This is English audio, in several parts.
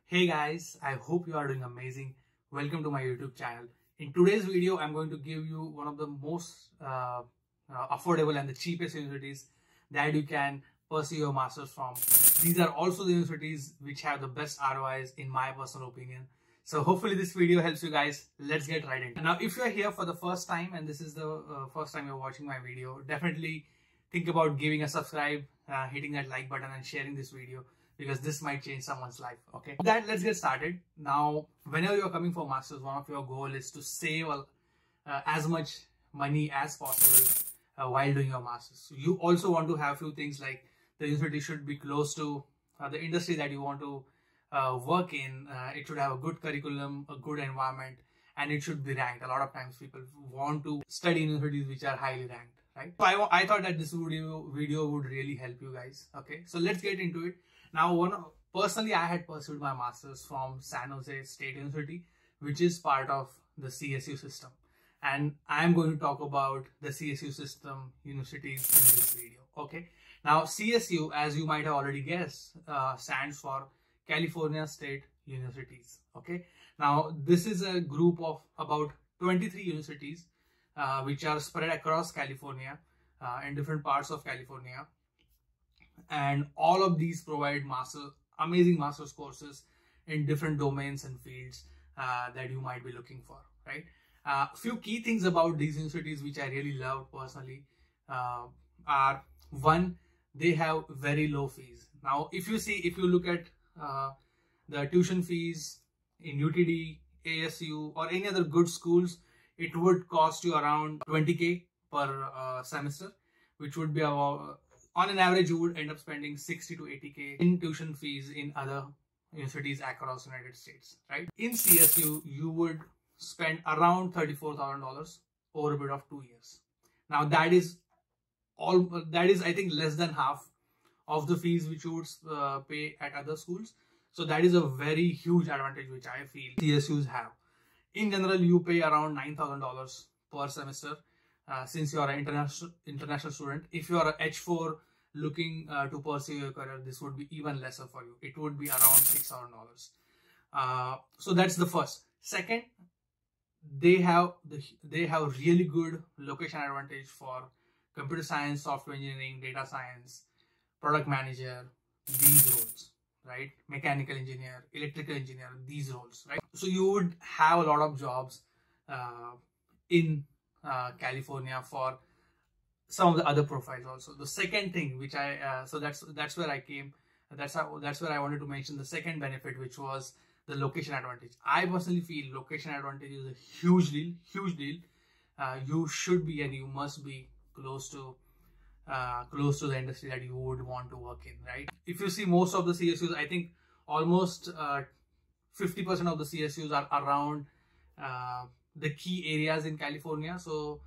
Hey guys, I hope you are doing amazing. Welcome to my YouTube channel. In today's video, I'm going to give you one of the most affordable and the cheapest universities that you can pursue your masters from. These are also the universities which have the best ROIs in my personal opinion. So hopefully this video helps you guys. Let's get right into it. Now, if you are here for the first time and this is the first time you're watching my video, definitely think about giving a subscribe, hitting that like button and sharing this video, because this might change someone's life. Okay, with that, let's get started. Now, whenever you're coming for masters, one of your goal is to save as much money as possible while doing your masters. So you also want to have few things like the university should be close to the industry that you want to work in. It should have a good curriculum, a good environment, and it should be ranked. A lot of times people want to study in universities which are highly ranked, right? So I thought that this video would really help you guys. Okay, so let's get into it. Now, personally, I had pursued my master's from San Jose State University, which is part of the CSU system. And I am going to talk about the CSU system universities in this video. Okay. Now, CSU, as you might have already guessed, stands for California State Universities. Okay. Now, this is a group of about 23 universities, which are spread across California, in different parts of California. And all of these provide amazing master's courses in different domains and fields that you might be looking for, right? Few key things about these universities which I really love personally are, one, they have very low fees. Now, if you look at the tuition fees in UTD, ASU, or any other good schools, it would cost you around 20K per semester, which would be about, on an average, you would end up spending 60 to 80K in tuition fees in other universities across the United States, right? In CSU, you would spend around $34,000 over a period of 2 years. Now, that is I think less than half of the fees which you would pay at other schools. So that is a very huge advantage which I feel CSUs have. In general, you pay around $9,000 per semester. Since you are an international student. If you are a H4 looking to pursue your career, this would be even lesser for you. It would be around $6,000. So that's the first. Second, they have really good location advantage for computer science, software engineering, data science, product manager, these roles, right? Mechanical engineer, electrical engineer, these roles, right? So you would have a lot of jobs in California for some of the other profiles also. The second thing which so that's where I came. That's where I wanted to mention the second benefit, which was the location advantage. I personally feel location advantage is a huge deal. You should be and you must be close to the industry that you would want to work in, right? If you see most of the CSUs, I think almost 50% of the CSUs are around the key areas in California. So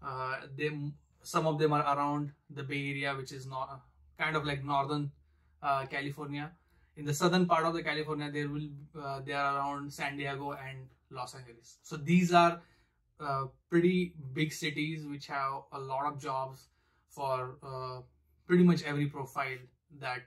some of them are around the Bay Area, which is not kind of like northern California. In the southern part of the California, they are around San Diego and Los Angeles. So these are pretty big cities which have a lot of jobs for pretty much every profile that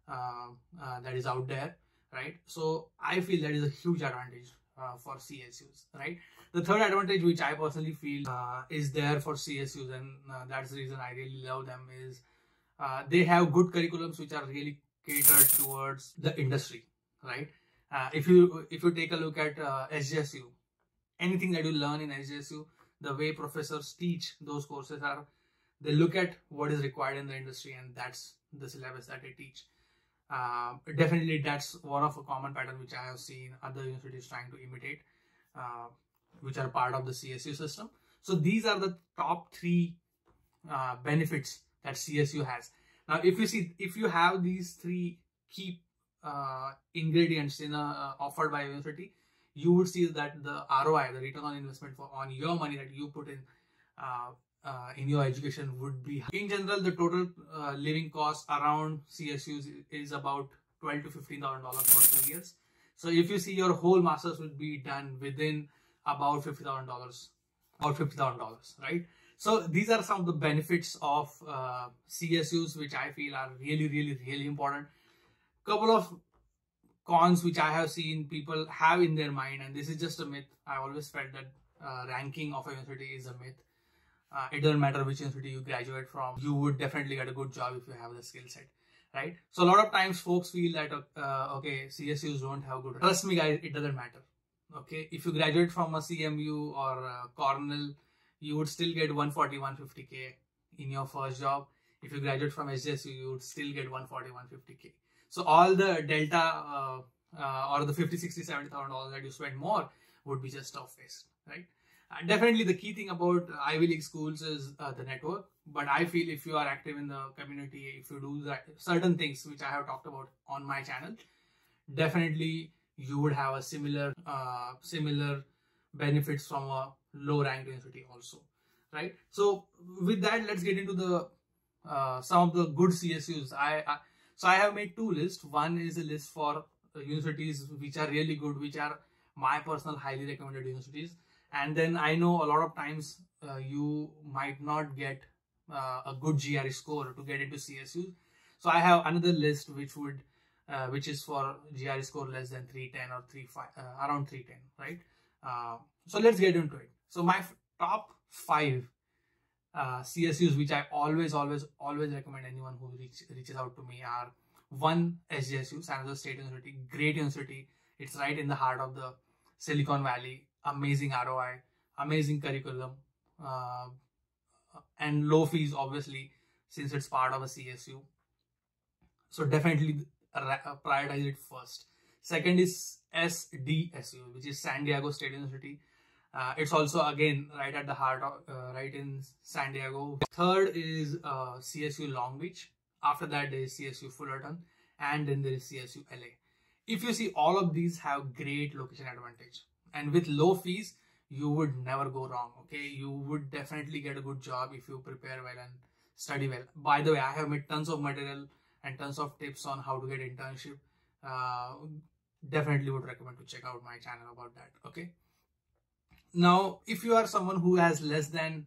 is out there, right? So I feel that is a huge advantage for CSUs, right? The third advantage which I personally feel is there for CSUs, and that's the reason I really love them, is they have good curriculums which are really catered towards the industry, right? If you take a look at SJSU, anything that you learn in SJSU, the way professors teach those courses they look at what is required in the industry, and that's the syllabus that they teach. Definitely that's one of a common pattern which I have seen other universities trying to imitate, which are part of the CSU system. So these are the top three benefits that CSU has. Now, if you have these three key ingredients offered by university, you would see that the ROI, the return on investment on your money that you put in your education would be high. In general, the total living cost around CSUs is about $12,000 to $15,000 for 2 years. So if you see, your whole master's will be done within about $50,000, right? So these are some of the benefits of CSUs, which I feel are really important. Couple of cons which I have seen people have in their mind, and this is just a myth. I always felt that ranking of a university is a myth. It doesn't matter which university you graduate from, you would definitely get a good job if you have the skill set, right? So a lot of times folks feel that okay, CSUs don't have good. Trust me guys, it doesn't matter. Okay, if you graduate from a CMU or Cornell, you would still get 140, 150K in your first job. If you graduate from SJSU, you would still get 140, 150K. So all the delta or the 50, 60, 70,000 dollars that you spend more would be just of waste, right? Definitely the key thing about Ivy League schools is the network. But I feel if you are active in the community, if you do that, certain things which I have talked about on my channel, definitely you would have a similar benefits from a low ranked university also, right? So with that, let's get into the some of the good CSUs. So I have made two lists. One is a list for universities which are really good, which are my personal highly recommended universities. And then I know a lot of times you might not get a good GRE score to get into CSU. So I have another list which is for GRE score less than 310 or 35, around 310, right? So let's get into it. So my top 5 CSUs which I always recommend anyone who reaches out to me are: 1, SJSU, San Jose State University, great university. It's right in the heart of the Silicon Valley. Amazing ROI, amazing curriculum, and low fees, obviously, since it's part of a CSU. So definitely prioritize it first. Second is SDSU, which is San Diego State University. It's also again right at the heart of right in San Diego. Third is CSU Long Beach. After that there is CSU Fullerton, and then there is CSU LA. If you see, all of these have great location advantage, and with low fees you would never go wrong. Okay, you would definitely get a good job if you prepare well and study well. By the way, I have made tons of material and tons of tips on how to get internship. Definitely would recommend to check out my channel about that. Okay, now if you are someone who has less than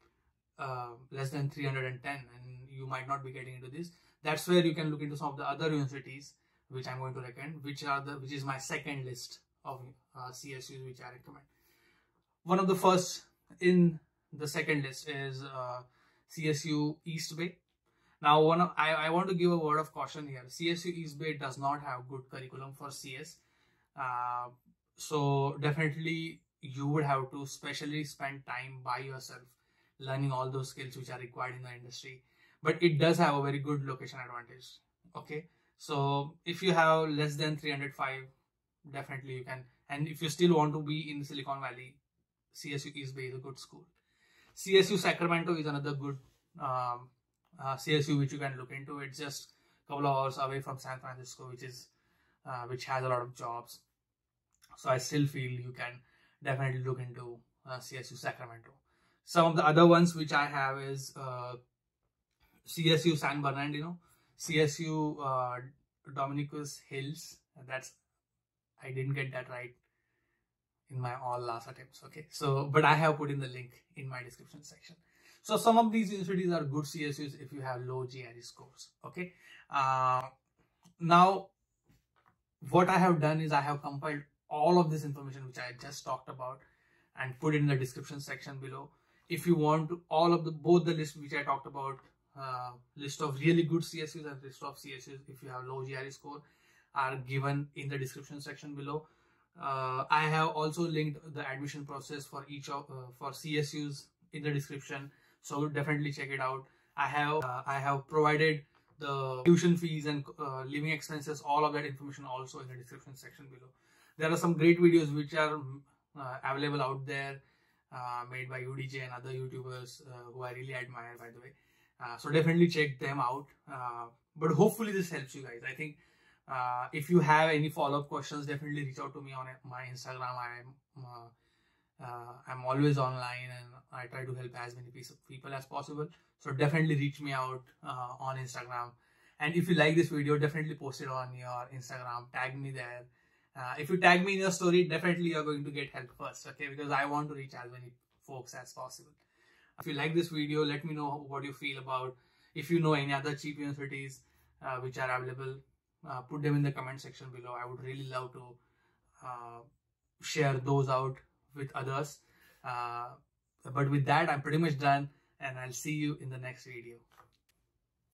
310 and you might not be getting into this, that's where you can look into some of the other universities which I'm going to recommend, which is my second list of CSUs which I recommend. One of the first in the second list is CSU East Bay. Now, I want to give a word of caution here. CSU East Bay does not have good curriculum for CS. So definitely you would have to specially spend time by yourself learning all those skills which are required in the industry. But it does have a very good location advantage. Okay, so if you have less than 305, definitely you can. And if you still want to be in Silicon Valley, CSU East Bay is a good school. CSU Sacramento is another good CSU which you can look into. It's just a couple of hours away from San Francisco, which has a lot of jobs. So I still feel you can definitely look into CSU Sacramento. Some of the other ones which I have is CSU San Bernardino, CSU Dominicus Hills. I didn't get that right in my all last attempts. Okay, so but I have put in the link in my description section. So some of these universities are good CSUs if you have low GRE scores. Okay, now what I have done is I have compiled all of this information which I just talked about and put it in the description section below. If you want to, both the list which I talked about, list of really good CSUs and list of CSUs if you have low GRE score, are given in the description section below. I have also linked the admission process for each of for CSUs in the description, so definitely check it out. I have provided the tuition fees and living expenses, all of that information also in the description section below. There are some great videos which are available out there, made by UDJ and other YouTubers who I really admire, by the way. So definitely check them out. But hopefully this helps you guys. I think if you have any follow-up questions, definitely reach out to me on my Instagram. I'm always online and I try to help as many people as possible. So definitely reach me out on Instagram. And if you like this video, definitely post it on your Instagram. Tag me there. If you tag me in your story, definitely you're going to get help first. Okay, because I want to reach as many folks as possible. If you like this video, let me know what you feel about. If you know any other cheap universities which are available, put them in the comment section below. I would really love to share those out with others. But with that, I'm pretty much done, and I'll see you in the next video.